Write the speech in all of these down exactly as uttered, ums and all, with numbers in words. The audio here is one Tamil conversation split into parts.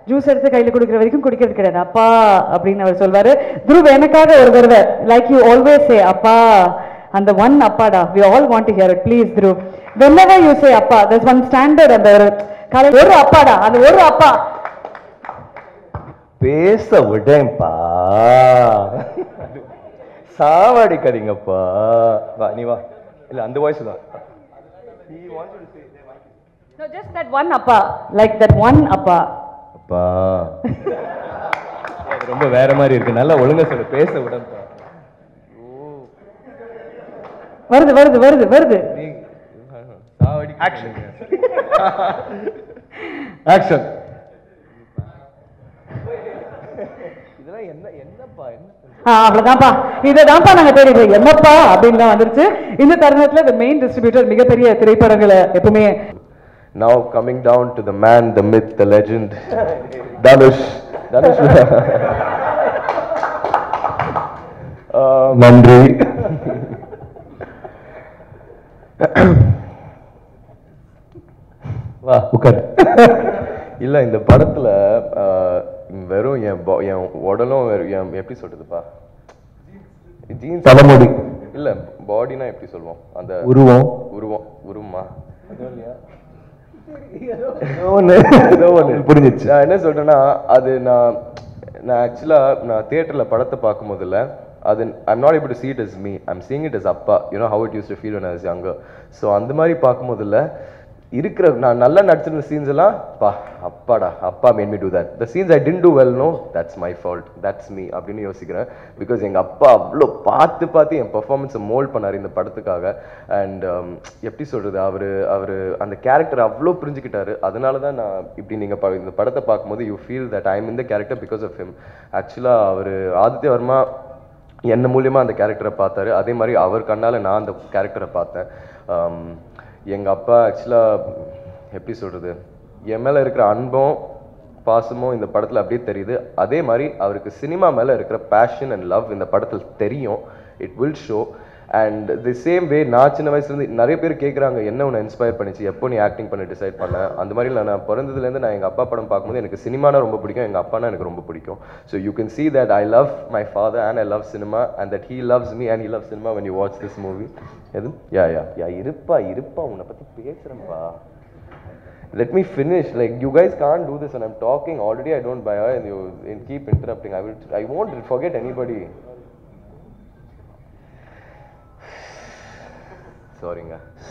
ஜூஸ் எடுத்து கையில் கொடுக்குற வரைக்கும் குடிக்கிறது கிடையாது. அப்பா அப்படின்னு அவர் சொல்வாரு. துருவ் எனக்காக ஒரு தடவை லைக் யூ ஆல்வேஸ் சே அப்பா, அந்த ஒன் அப்பாடா, we all want to hear it, please Dhruv, whenever you say அப்பா, there's one standard, அந்த ஒரு காலை ஒரு அப்பாடா, அது ஒரு அப்பா. பேச விடேன்பா, சாவடி கடிங்கப்பா. வா நீ வா. இல்ல அந்த வாய்ஸ் தான். He wanted to say no, just that one அப்பா, like that one அப்பா. அப்பா அது ரொம்ப வேற மாதிரி இருக்கு. நல்லா ஒழுங்கா சொல்லு, பேச விடேன்பா. வருது வருது வருது வருது. சாவடி ஆக்ஷன் ஆக்ஷன். இதெல்லாம் என்ன என்னப்பா என்ன அவ்வளவுதான்ப்பா, இதைதான்ப்பா நாங்க தேடிடுறோம். என்னப்பா அப்படின்னு தான் வந்துருச்சு. இந்த தருணத்துல the main distributor மிகப்பெரிய திரைப்படங்களை எப்பவுமே. Now coming down to the man, the myth, the legend, Dhanush. Dhanush. நன்றி. வா உட்கார். இல்ல இந்த படத்துல வெறும் என் என் உடலும் எப்படி சொல்றதுப்பா, ஜீன்ஸ் தலைமுடி இல்ல, பாடினா எப்படி சொல்லுவோம், அந்த உருவம் உருவம் உருவமா புரிஞ்சிச்சு. நான் என்ன சொல்றேன்னா, அது நான் நான் ஆக்சுவலா நான் தியேட்டர்ல படத்தை பார்க்கும் போதுல அது I'm not able to see it as me, I'm seeing it as அப்பா. You know how it used to feel when I was younger. So அந்த மாதிரி பார்க்கும் போதுல இருக்கிற நான் நல்லா நடிச்சிருந்த சீன்ஸ் எல்லாம் பா அப்பாடா, அப்பா made me do that. The scenes I didn't do well, no, that's my fault, that's me அப்படின்னு யோசிக்கிறேன். பிகாஸ் எங்க அப்பா அவ்வளோ பார்த்து பார்த்து என் பெர்ஃபார்மன்ஸை மோல்ட் பண்ணார் இந்த படத்துக்காக. அண்ட் எப்படி சொல்றது, அவரு அவரு அந்த கேரக்டர் அவ்வளோ புரிஞ்சுக்கிட்டாரு. அதனால தான் நான் இப்படி நீங்க இந்த படத்தை பார்க்கும்போது you feel that I am in the character because of him. ஆக்சுவலா அவர் ஆதித்ய வர்மா என்ன மூலியமா அந்த கேரக்டரை பார்த்தாரு, அதே மாதிரி அவர் கண்ணால நான் அந்த கேரக்டரை பார்த்தேன். எங்கள் அப்பா ஆக்சுவலாக எப்படி சொல்கிறது, என் மேலே இருக்கிற அன்பும் பாசமும் இந்த படத்தில் அப்படியே தெரியுது. அதே மாதிரி அவருக்கு சினிமா மேலே இருக்கிற பேஷன் அண்ட் லவ் இந்த படத்தில் தெரியும். It will show. And the same way நான் சின்ன வயசுலேருந்து நிறைய பேர் கேட்குறாங்க என்ன உன்னை இன்ஸ்பயர் பண்ணிச்சு, எப்போ நீ ஆக்டிங் பண்ண டிசைட் பண்ண. அந்த மாதிரி இல்லை, நான் பிறந்ததுலேருந்து நான் எங்கள் அப்பா படம் பார்க்கும்போது எனக்கு சினிமானா ரொம்ப பிடிக்கும், எங்கள் அப்பானா எனக்கு ரொம்ப பிடிக்கும். So you can see that I love my father and I love cinema and that he loves me and he loves cinema when you watch this movie. எது யா யா யா இருப்பா இருப்பா உன்னை பற்றி பேசுகிறேன்ப்பா. Let me finish. Like you guys can't do this and I'm talking already. I don't buy and you keep interrupting. I will. I won't forget anybody. சாரிங்க.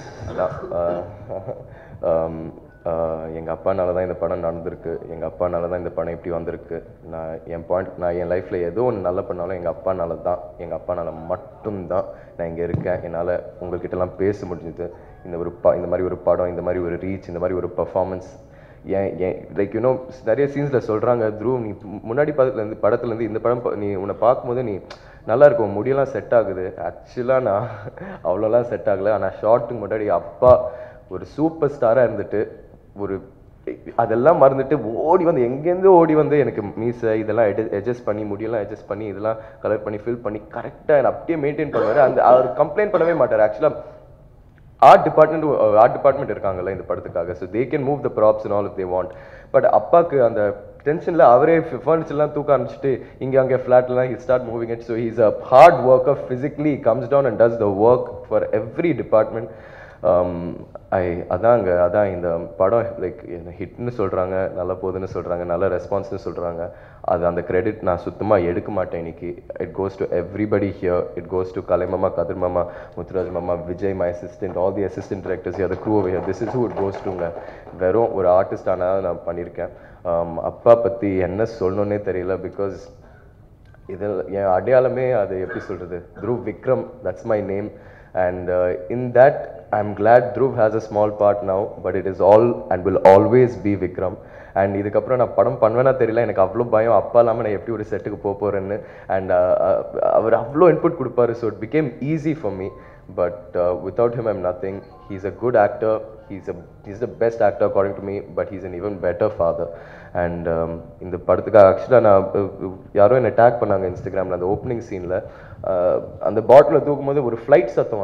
எங்கள் அப்பானால தான் இந்த படம் நடந்திருக்கு, எங்கள் அப்பானால தான் இந்த படம் இப்படி வந்திருக்கு. நான் என் பாயிண்ட், நான் என் லைஃப்பில் ஏதோ ஒன்று நல்ல பண்ணாலும் எங்கள் அப்பானால தான், எங்கள் அப்பானால மட்டும்தான் நான் இங்கே இருக்கேன். என்னால் உங்கள்கிட்டலாம் பேச முடிஞ்சுது. இந்த ஒரு ப இந்த மாதிரி ஒரு படம், இந்த மாதிரி ஒரு ரீச், இந்த மாதிரி ஒரு பர்ஃபார்மன்ஸ். ஏன் ஏன் லைக் யூனோ நிறைய சீன்ஸில் சொல்கிறாங்க, த்ரூவ் நீ முன்னாடி படத்துலேருந்து படத்துலேருந்து இந்த படம் நீ உன்னை பார்க்கும்போது நீ நல்லா இருக்கும், முடியெல்லாம் செட் ஆகுது. ஆக்சுவலாக நான் அவ்வளோலாம் செட் ஆகலை. ஆனால் ஷார்ட்டுக்கு முன்னாடி அப்பா ஒரு சூப்பர் ஸ்டாராக இருந்துட்டு ஒரு அதெல்லாம் மறந்துட்டு ஓடி வந்து எங்கேருந்து ஓடி வந்து எனக்கு மீசை இதெல்லாம் எட் அட்ஜஸ்ட் பண்ணி முடியெல்லாம் அட்ஜஸ்ட் பண்ணி இதெல்லாம் கலர் பண்ணி ஃபில் பண்ணி கரெக்டாக அப்படியே மெயின்டைன் பண்ணுவார். அந்த அவர் கம்ப்ளைண்ட் பண்ணவே மாட்டார். ஆக்சுவலாக ஆர்ட் டிபார்ட்மெண்ட் ஆர்ட் டிபார்ட்மெண்ட் இருக்காங்கல்ல இந்த படத்துக்காக, so they can move the props and all if they want. But அப்பாவுக்கு அந்த டென்ஷனில் அவரே ஃபர்னிச்சர்லாம் தூக்க ஆரம்பிச்சுட்டு இங்கே அங்கே ஃப்ளாட்லாம் he start moving it. So he's a hard worker, physically comes down and does the work for every department. I அதாங்க அதான் இந்த படம் லைக் ஹிட்னு சொல்கிறாங்க, நல்ல போதுன்னு சொல்கிறாங்க, நல்ல ரெஸ்பான்ஸ்னு சொல்கிறாங்க. அது அந்த கிரெடிட் நான் சுத்தமாக எடுக்க மாட்டேன் இன்னைக்கு. It goes to everybody here. It goes to Kalai மாமா, கதிர் மாமா, முத்துராஜ் மாமா, Vijay my assistant, all the assistant directors, the crew over here. This is who it goes டுங்க. வெறும் ஒரு ஆர்டிஸ்டான நான் பண்ணியிருக்கேன். அப்பா பற்றி என்ன சொல்லணுன்னே தெரியல. பிகாஸ் இதில் என் அடையாளமே அது எப்படி சொல்கிறது, Dhruv Vikram, that's my name. And uh, in that I'm glad Dhruv has a small part now, but it is all and will always be Vikram. And இதுக்கப்புறம் நான் படம் பண்ணுவேன்னா தெரியல, எனக்கு அவ்வளோ பயம் அப்பா இல்லாமல் நான் எப்படி ஒரு செட்டுக்கு போக போகிறேன்னு. அண்ட் அவர் அவ்வளோ இன்புட் கொடுப்பாரு. So it became easy for me. But without him I'm nothing. He's a good actor, he's a he's the best actor according to me, but he's an even better father. And இந்த படத்துக்காக ஆக்சுவலாக நான் யாரோ என்னை டேக் பண்ணாங்க இன்ஸ்டாகிராமில் அந்த ஓப்பனிங் சீனில். அந்த பாட்டிலை தூக்கும் போது ஒரு ஃப்ளைட் சத்தம் வரும்.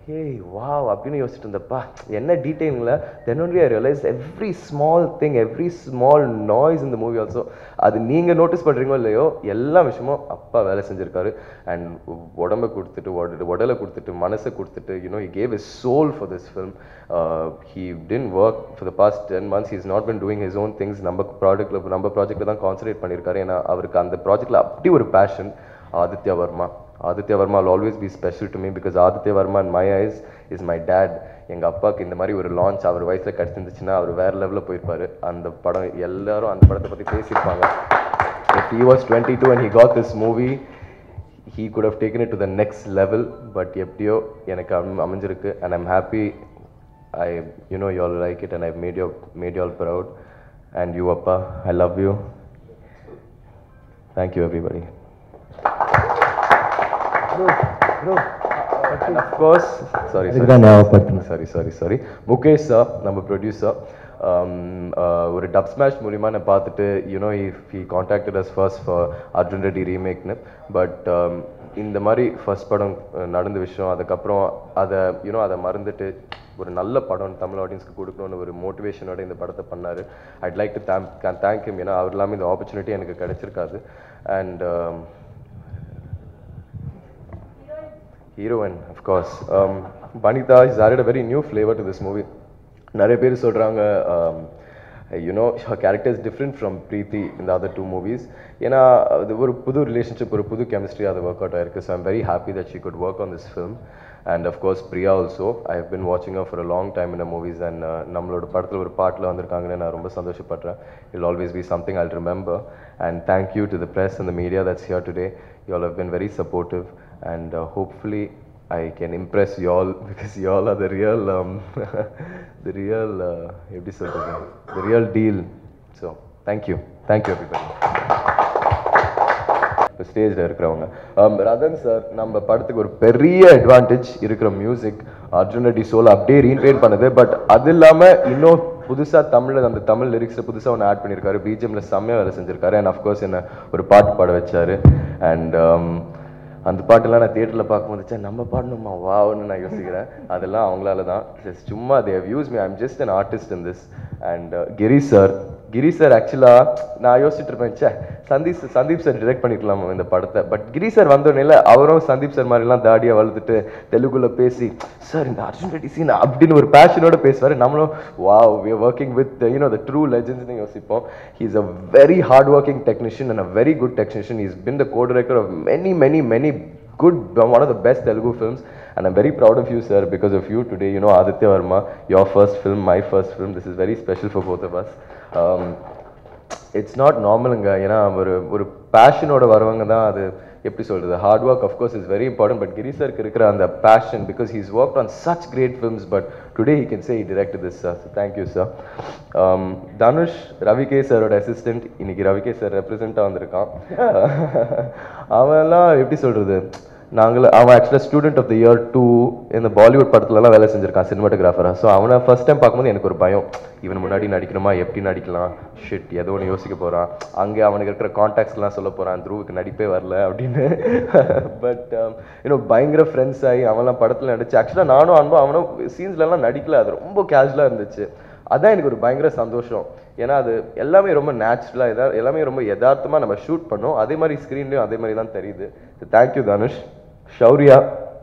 ஹே வாவ் அப்படின்னு யோசிச்சுட்டு இருந்தப்பா என்ன டீட்டெயிலில் then only I realise every small thing every small noise இந்த மூவி ஆல்சோ அது நீங்கள் நோட்டீஸ் பண்ணுறீங்களோ இல்லையோ எல்லா விஷயமும் அப்பா வேலை செஞ்சுருக்காரு அண்ட் உடம்பை கொடுத்துட்டு உட உடலை கொடுத்துட்டு மனசை கொடுத்துட்டு you know he gave is soul for this film he been work for the past ten months he is not been doing his own things நம்ம ப்ராடக்ட்டில் நம்ம ப்ராஜெக்ட்டில் தான் கான்சன்ட்ரேட் பண்ணியிருக்காரு ஏன்னா அவருக்கு அந்த ப்ராஜெக்ட்டில் அப்படி ஒரு passion Aditya Varma Aditya Varma will always be special to me because Aditya Varma in my eyes is my dad. எங்கள் அப்பாவுக்கு இந்த மாதிரி ஒரு லான்ச் அவர் வயசில் கிடச்சிருந்துச்சுன்னா அவர் வேறு லெவலில் போயிருப்பார் அந்த படம் எல்லாரும் அந்த படத்தை பற்றி பேசியிருப்பாங்க if he was twenty-two and he got this movie he could have taken it to the next level but எப்படியோ எனக்கு அமைஞ்சிருக்கு and I'm happy I you know you all like it and I've made you made you all proud and you appa I love you thank you everybody Bro, bro. And of course, sorry, sorry, sorry, sorry, sorry. Mukesh sir, number producer. Um, uh, ஒரு dub smash மூலியமா நான் பார்த்துட்டு you know if he contacted us first for Arjun Reddy remake னு but um, இந்த மாதிரி ஃபர்ஸ்ட் படம் நடந்த விஷயம் அதுக்கப்புறம் அதை யூனோ அதை மறந்துட்டு ஒரு நல்ல படம் தமிழ் ஆடியன்ஸ்க்கு கொடுக்கணும்னு ஒரு மோட்டிவேஷனோட இந்த படத்தை பண்ணார் I'd like to thank thank him ஏன்னா அவர் இல்லாமல் இந்த ஆப்பர்ச்சுனிட்டி எனக்கு கிடைச்சிருக்காது and heroine of course um Vanitha has added a very new flavor to this movie நிறைய பேர் சொல்றாங்க um you know her character is different from Preeti in the other two movies ஏன்னா அது ஒரு புது ரிலேஷன்ஷிப் ஒரு புது கெமிஸ்ட்ரி அது ஒர்க் அவுட் ஆயிருக்கு so I'm very happy that she could work on this film and of course Priya also I have been watching her for a long time in the movies and நம்மளோட படத்துல ஒரு பாட்டுல வந்திருக்காங்கன்னு நான் ரொம்ப சந்தோஷப்படுறேன் it will always be something I'll remember and thank you to the press and the media that's here today you all have been very supportive and uh, hopefully I can impress you all because you all are the real um, the real uh, the real deal so thank you thank you everybody இப்போ ஸ்டேஜில் இருக்கிறவங்க ரதன் சார் நம்ம படத்துக்கு ஒரு பெரிய அட்வான்டேஜ் இருக்கிற மியூசிக் அர்ஜுன் ரெட்டி சோல் அப்படியே ரீன்ட்ரெயின் பண்ணுது பட் அது இல்லாமல் இன்னும் புதுசாக தமிழில் அந்த தமிழ் லிரிக்ஸில் புதுசாக ஒன்று ஆட் பண்ணியிருக்காரு பிஜிஎம்ல செம்மையாக வேலை செஞ்சிருக்காரு அண்ட் அஃப்கோர்ஸ் என்ன ஒரு பாட்டு பாட வச்சாரு அண்ட் அந்த பாட்டெல்லாம் நான் தியேட்டரில் பார்க்கும்போது நம்ம பாடணுமா வான்னு நான் யோசிக்கிறேன் அதெல்லாம் அவங்களால தான் சும்மா they how use me I am just an artist in this and Giri sir Giri sir ஆக்சுவலாக நான் யோசிச்சுட்டு இருப்பேன் சே சந்தீப் சந்தீப் சார் டிரெக்ட் பண்ணிக்கலாம் இந்த படத்தை பட் கிரி சார் வந்தோடனே அவரும் சந்தீப் சார் மாதிரிலாம் தாடியாக வளர்த்துட்டு தெலுங்குல பேசி சார் இந்த அர்ஜுன் ரெட்டி சீன் அப்படின்னு ஒரு பேஷனோட பேசுவார் நம்மளும் wow we are working with you know the true லெஜெண்ட்ஸ்னு யோசிப்போம் he is a very hard working technician and a very good technician he is been the co director of many many many good one of the best Telugu films and I'm very proud of you sir because of you today you know Aditya Varma your first film my first film this is very special for both of us um, it's not normalங்க ஏன்னா ஒரு ஒரு பேஷனோட வரவங்க தான் அது எப்படி சொல்றது hard work of course is very important but Giri sir இருக்கிற அந்த passion because he's worked on such great films but today he can say he directed this sir so thank you sir um, Dhanush Ravi K sir ஓட assistant இன்னைக்கு Ravi K sir represent ஆ வந்திருக்கான் அவன்லாம் எப்படி சொல்றது நாங்கள் அவன் ஆக்சுவலாக student of the year two இந்த பாலிவுட் படத்துலலாம் வேலை செஞ்சிருக்கான் சினிமாட்டோகிராஃபராக ஸோ அவனை ஃபர்ஸ்ட் டைம் பார்க்கும்போது எனக்கு ஒரு பயம் இவன் முன்னாடி நடிக்கணுமா எப்படி நடிக்கலாம் ஷிட் ஏதோ ஒன்று யோசிக்க போகிறான் அங்கே அவனுக்கு இருக்கிற கான்டாக்ட்ஸ்லாம் சொல்ல போகிறான் த்ரூவுக்கு நடிப்பே வரல அப்படின்னு பட் இன்னும் பயங்கர ஃப்ரெண்ட்ஸ் ஆகி அவன்லாம் படத்தில் நடிச்சு ஆக்சுவலாக நானும் அன்பும் அவனும் சீன்ஸ்லலாம் நடிக்கல அது ரொம்ப கேஷுவலாக இருந்துச்சு அதான் எனக்கு ஒரு பயங்கர சந்தோஷம் ஏன்னா அது எல்லாமே ரொம்ப நேச்சுரலாக எதா எல்லாமே ரொம்ப யதார்த்தமாக நம்ம ஷூட் பண்ணோம் அதே மாதிரி ஸ்க்ரீன்லேயும் அதே மாதிரி தான் தெரியுது thank you Dhanush Shaurya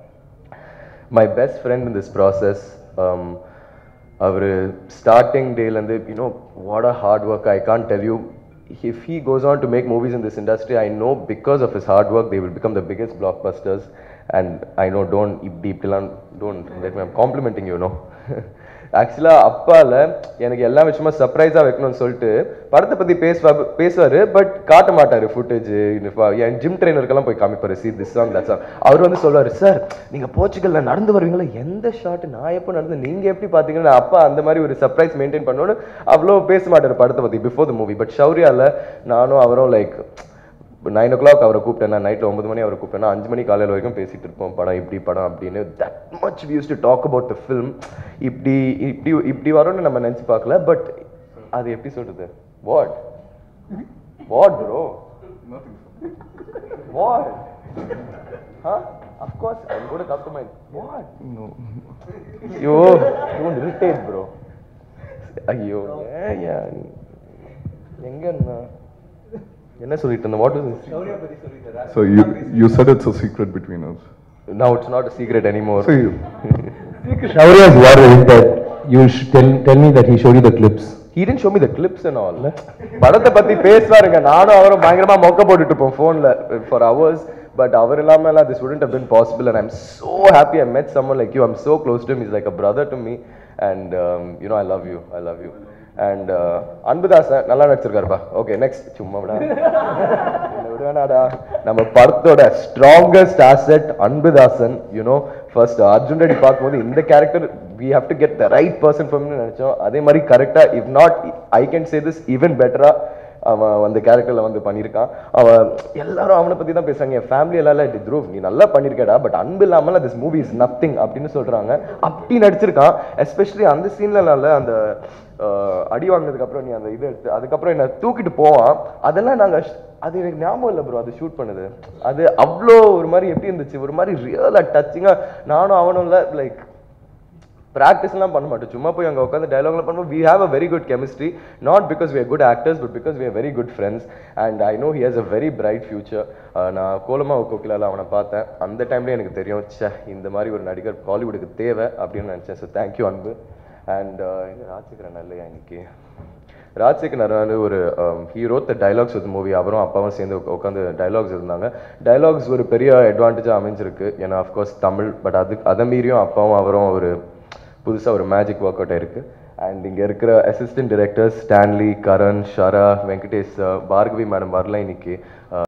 my best friend in this process அவர் ஸ்டார்டிங் டேலேருந்து you know what a hard work I can't tell you if he goes on to make movies in this industry I know because of his hard work they will become the biggest blockbusters and I know don't deep don't let me I'm complimenting you know ஆக்சுவலாக அப்பாவில் எனக்கு எல்லா விஷயமா சர்ப்ரைஸாக வைக்கணும்னு சொல்லிட்டு படத்தை பற்றி பேசுவா பேசுவார் பட் காட்ட மாட்டார் ஃபுட்டேஜ் என் ஜிம் ட்ரெயினருக்கெல்லாம் போய் காமிப்பார் see this song that song அவர் வந்து சொல்லுவார் சார் நீங்கள் போர்ச்சுகலில் நடந்து வருவீங்களா எந்த ஷாட்டு நான் எப்போ நடந்து நீங்கள் எப்படி பார்த்தீங்கன்னா அப்பா அந்த மாதிரி ஒரு சர்ப்ரைஸ் மெயின்டைன் பண்ணணும்னு அவ்வளோ பேச மாட்டார் படத்தை பற்றி பிஃபோர் த மூவி பட் ஷௌரியாவில் நானும் அவரும் லைக் நைன் ஓ கிளாக் அவரை கூப்பிட்டேன் நான் நைட்டில் ஒன்பது மணி அவரை கூப்பிட்டேன் அஞ்சு மணி காலையில் வரைக்கும் பேசிகிட்டு இருப்போம் படம் இப்படி படம் அப்படின்னு that much we use to talk about the film இப்படி இப்படி இப்படி வரும்னு நம்ம நினச்சி பார்க்கல பட் அது எப்படி சொல்கிறது what what bro what Huh? Of course, I'm going to come to my... What? No. Yo, don't irritate, bro. ஐயோ ஏன் ஏன் எங்கன்னா என்ன சொல்லிட்டு இருந்தேன்? What was it? So you you said it's a secret between us. Now it's not a secret anymore. So you, Shaurya is worried that you should tell tell me that he showed you the clips. He didn't show me the clips and all. படத்தை பத்தி பேசுவாருங்க, நானும் அவரும் பயங்கரமா மொக்க போட்டுட்டு இருப்போம் போன்ல for hours. But அவர் இல்லாம this wouldn't have been possible, and I'm so happy I met someone like you. I'm so close to him. He's like a brother to me, and um, you know I love you. I love you. And Anbudasan நல்லா நடிச்சிருக்காருப்பா. Okay next. சும்மா விடா விடுவேனாடா. நம்ம படத்தோட strongest asset Anbudasan. You know first Arjun Reddy பார்க்கும்போது இந்த character we have to get the right person for me நினைச்சோம். அதே மாதிரி கரெக்டா, if not I can say this even better, அவன் அந்த கேரக்டர்ல வந்து பண்ணியிருக்கான். அவன் எல்லாரும் அவனை பத்தி தான் பேசுறாங்க. என் ஃபேமிலி எல்லாம் த்ரூ நீ நல்லா பண்ணிருக்கடா, பட் அன்பு இல்லாமல் திஸ் மூவி இஸ் நத்திங் அப்படின்னு சொல்றாங்க. அப்படி நடிச்சிருக்கான். எஸ்பெஷலி அந்த சீன்ல அந்த அடி வாங்கினதுக்கு அப்புறம் நீ அந்த இது எடுத்து அதுக்கப்புறம் என்ன தூக்கிட்டு போவான். அதெல்லாம் நாங்க அது எனக்கு ஞாபகம் இல்லை ப்ரோ, அது ஷூட் பண்ணது. அது அவ்வளோ ஒரு மாதிரி எப்படி இருந்துச்சு, ஒரு மாதிரி ரியலா டச்சிங்கா. நானும் அவனும் இல்லை லைக் ப்ராக்டிஸ்லாம் பண்ண மாட்டோம், சும்மா போய் அங்கே உட்காந்து டைலாக்லாம் பண்ணுவோம். We have a very good chemistry, not because we are good actors, but because we are very good friends. And I know he has a very bright future. நான் கோலமா கோகிலால அவனை பார்த்தேன், அந்த டைம்லேயே எனக்கு தெரியும் சே இந்த மாதிரி ஒரு நடிகர் பாலிவுட்டுக்கு தேவை அப்படின்னு நினச்சேன். So thank you Anbu. And Rajasekaran இல்லையா இன்னைக்கு? ராஜசேகர் வந்து ஒரு he wrote the dialogues with movie. அவரும் அப்பாவும் சேர்ந்து உட்காந்து டைலாக்ஸ் இருந்தாங்க. டைலாக்ஸ் ஒரு பெரிய அட்வான்டேஜாக அமைஞ்சிருக்கு, ஏன்னா அஃப்கோர்ஸ் தமிழ், பட் அது அதை மீறியும் அப்பாவும் அவரும் ஒரு புதுசாக ஒரு மேஜிக் ஒர்க் அவுட் ஆயிருக்கு. அண்ட் இங்கே இருக்கிற assistant directors Stanley, Karan, Shara, Venkatesh, Bhargavi madam வரல இன்னைக்கு.